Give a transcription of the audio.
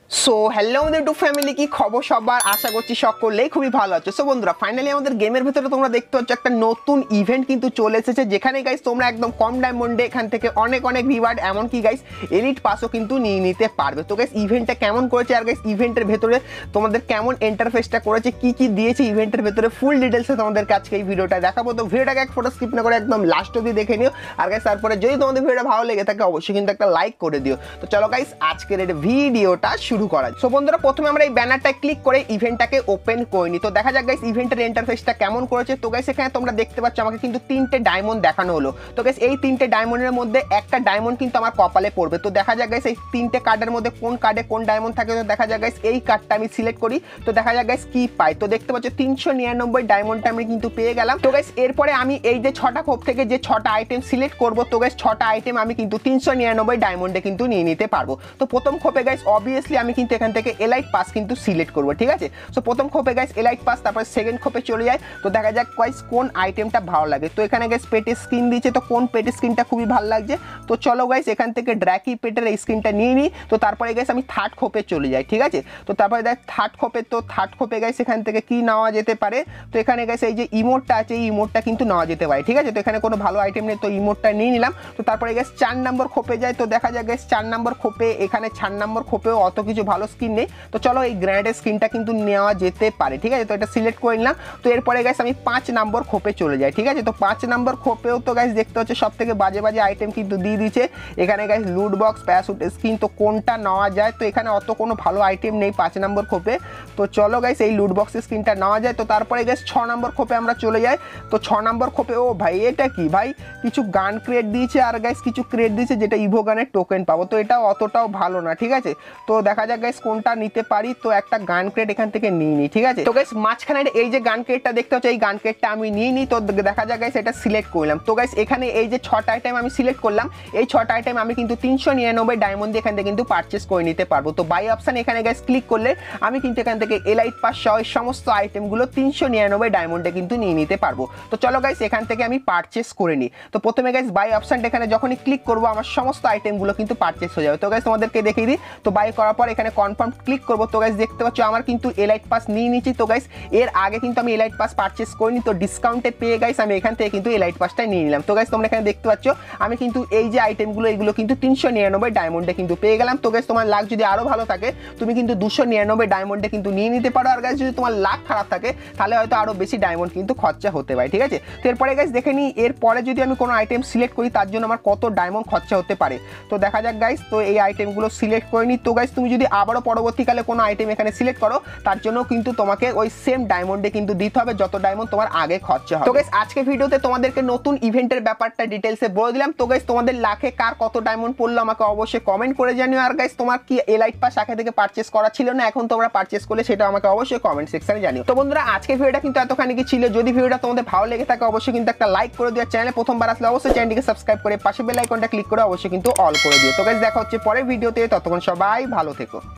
So hello আমাদের YouTube family, কি খবর সবার? আশা করছি সকলেই খুবই ভালো আছে। সো বন্ধুরা, ফাইনালি আমাদের গেমের ভিতরে তোমরা দেখতে পাচ্ছ একটা নতুন ইভেন্ট কিন্তু চলে এসেছে, যেখানে গাইস তোমরা একদম কম ডায়মন্ডে এখান থেকে অনেক অনেক রিওয়ার্ড, এমনকি গাইস এলিট পাসও কিন্তু নিয়ে নিতে পারবে। তো গাইস ইভেন্টটা কেমন করেছে আর গাইস ইভেন্টের ভেতরে তোমাদের কেমন ইন্টারফেসটা করেছে, কি কি দিয়েছে ইভেন্টের ভেতরে, ফুল ডিটেলসে তোমাদেরকে আজকে এই ভিডিওটা দেখাবো। তো ভিডিওটাকে এক ফটো স্কিপ না করে একদম লাস্ট অবধি দেখে নিও। আর গাইস তারপরে যদি তোমাদের ভিডিওটা ভালো লেগে থাকে অবশ্যই কিন্তু একটা লাইক করে দিও। তো চলো গাইস আজকের এই ভিডিওটা শুরু করা। সো বন্ধুরা, প্রথমে আমরা এই ব্যানারটা ক্লিক করে ইভেন্টটাকে ওপেন করে নিই। তো দেখা যাক গাইস ইভেন্টের ইন্টারফেসটা কেমন করেছে। তো গাইস এখানে তোমরা দেখতে পাচ্ছ আমাকে কিন্তু 3টে ডায়মন্ড দেখানো হলো। তো গাইস এই 3টে ডায়মন্ডের মধ্যে একটা ডায়মন্ড কিন্তু আমার কপালে পড়বে। তো দেখা যাক গাইস এই 3টে কার্ডের মধ্যে কোন কার্ডে কোন ডায়মন্ড থাকে। তো দেখা যাক গাইস এই কার্ডটা আমি সিলেক্ট করি। তো দেখা যাক গাইস কি পাই। তো দেখতে পাচ্ছ 399 ডায়মন্ডটা আমি কিন্তু পেয়ে গেলাম। তো গাইস এরপরে আমি এই যে 6টা খোপ থেকে যে 6টা আইটেম সিলেক্ট করব, তো গাইস 6টা আইটেম আমি কিন্তু 399 ডায়মন্ডে কিন্তু নিয়ে নিতে পারবো। তো প্রথম খোপে গাইস অবভিয়াসলি আমি কিন্তু এখান থেকে এলাইট পাস কিন্তু সিলেক্ট করব, ঠিক আছে। সো প্রথম খোপে গাইস এলাইট পাস, তারপর সেকেন্ড খোপে চলে যায়। তো দেখা যাক গাইস কোন আইটেমটা ভালো লাগে। তো এখানে গাইস পেটের স্কিন দিয়েছে, তো কোন পেটের স্কিনটা খুবই ভালো লাগছে। তো চলো গাইস এখান থেকে ড্র্যাকি পেটের এই স্কিনটা নিয়ে নিই। তো তারপরে গাইস আমি থার্ড খোপে চলে যাই, ঠিক আছে। তো তারপরে দেখ থার্ড খোপে গাইস এখান থেকে কি নেওয়া যেতে পারে। তো এখানে গাইস এই যে ইমোটটা আছে, এই ইমোটটা কিন্তু নেওয়া যেতে পারে, ঠিক আছে। তো এখানে কোনো ভালো আইটেম নেই, তো ইমোটটা নিয়ে নিলাম। তো তারপরে গাইস 4 নম্বর খোপে যায়। তো দেখা যাক গাইস 4 নম্বর খোপে, এখানে 4 নম্বর খোপেও অত কিছু ভালো স্কিন নেই। তো চলো এই গ্র্যান্ডের স্কিনটা কিন্তু নেওয়া যেতে পারে, ঠিক আছে। তো এটা সিলেক্ট করে নিলাম। তো এরপরে গাইস আমি 5 নম্বর খোপে চলে যাই, ঠিক আছে। তো 5 নম্বর খোপেও তো গাইস দেখতে হচ্ছে সব থেকে বাজে বাজে আইটেম কিন্তু দিয়ে দিচ্ছে। এখানে গাইস লুট বক্স, প্যারাশুট স্কিন, তো কোনটা নেওয়া যায়। তো এখানে অত কোনো ভালো আইটেম নেই 5 নম্বর খোপে। তো চলো গাইস এই লুট বক্সের স্কিনটা নেওয়া যায়। তো তারপরে গাইস 6 নম্বর খোপে আমরা চলে যাই। তো 6 নম্বর খোপে, ও ভাই এটা কি ভাই, কিছু গান ক্রিয়েট দিয়েছে আর গাইস কিছু ক্রিয়েট দিয়েছে যেটা ইভো গানের টোকেন পাবো। তো এটাও অতটাও ভালো না, ঠিক আছে। তো দেখা যাক গাইস কোনটা নিতে পারি। তো একটা গান ক্রিয়েট এখান থেকে নিয়ে নিই, ঠিক আছে। তো গাইস মাঝখানে এই যে গান ক্রিয়েটটা দেখতে হচ্ছে, এই গান ক্রিয়েটটা আমি নিয়ে নিই। তো দেখা যাক গাইস এটা সিলেক্ট করলাম। তো গাইস এখানে এই যে 6টা আইটেম আমি সিলেক্ট করলাম, এই 6টা আইটেম আমি কিন্তু 399 ডায়মন্ড দিয়ে এখান থেকে কিন্তু পারচেস করে নিতে পারবো। তো বাই অপশন এখানে গাইস ক্লিক করলে আমি কিন্তু এখান থেকে এলাইট পাস সহ সমস্ত আইটেমগুলো 399 ডায়মন্ডে কিন্তু নিয়ে নিতে পারবো। তো চলো গাইস এখান থেকে আমি পারচেস করে নিই। তো প্রথমে গাইস বাই অপশনটা এখানে যখনই ক্লিক করবো আমার সমস্ত আইটেমগুলো কিন্তু পারচেস হয়ে যাবে। তো গাইস তোমাদেরকে দেখিয়ে দিই। তো বাই করার পর এখানে কনফার্ম ক্লিক করবো। তো গাইস দেখতে পাচ্ছ আমার কিন্তু এলাইট পাস নিয়ে নিচ্ছি। তো গাইস এর আগে কিন্তু আমি এলাইট পাস পারচেস করিনি, তো ডিসকাউন্টে পেয়ে গাইস আমি এখান থেকে কিন্তু এলাইট পাসটা নিয়ে নিলাম। তো গাইস তোমরা এখানে দেখতে পাচ্ছ আমি কিন্তু এই যে আইটেমগুলো এগুলো কিন্তু 399 ডায়মন্ডে কিন্তু পেয়ে গেলাম। তো গাইস তোমার লাক যদি আরো ভালো থাকে তুমি কিন্তু 299 ডায়মন্ডে কিন্তু নিয়ে নিতে পারো। আর গাইস যদি তোমার লাক খারাপ থাকে তাহলে হয়তো আরো বেশি ডায়মন্ড কিন্তু খরচা হতে পারে, ঠিক আছে। তো এরপরে গাইস দেখে নিই এরপরে যদি আমি কোনো আইটেম সিলেক্ট করি তার জন্য আমার কত ডায়মন্ড খরচা হতে পারে। তো দেখা যাক গাইস। তো এই আইটেমগুলো সিলেক্ট করে নিই। তো গাইস তুমি যদি আবারও পরবর্তীকালে কোনো আইটেম এখানে সিলেক্ট করো তার জন্য কিন্তু তোমাকে ওই সেম ডায়মন্ডে কিন্তু দিতে হবে যত ডায়মন্ড তোমার আগে খরচা হবে। তো গাইস আজকে ভিডিওতে তোমাদেরকে নতুন ইভেন্টের ব্যাপারটা ডিটেইলসে বলে দিলাম। তো গাইস তোমাদের লাখে কার কত ডায়মন্ড পড়লো আমাকে অবশ্যই কমেন্ট করে জানিও। আর গাইস তোমার কি এলাইট পাস আগে থেকে পারচেস করা ছিল না, এখন তোমরা পারচেস করলে সেটা আমাকে অবশ্যই কমেন্ট সেকশনে জানিও। তো বন্ধুরা আজকে ভিডিওটা কিন্তু এতখানি কি ছিল। যদি ভিডিওটা তোমাদের ভালো লেগে থাকে অবশ্যই কিন্তু একটা লাইক করে দিও। চ্যানেলে প্রথমবার আসলে অবশ্যই চ্যানেলটিকে সাবস্ক্রাইব করে পাশে বেল আইকনটা ক্লিক করে অবশ্যই কিন্তু অল করে দিও। তো গাইস দেখা হচ্ছে পরের ভিডিওতে, ততক্ষণ সবাই ভালো থেকো।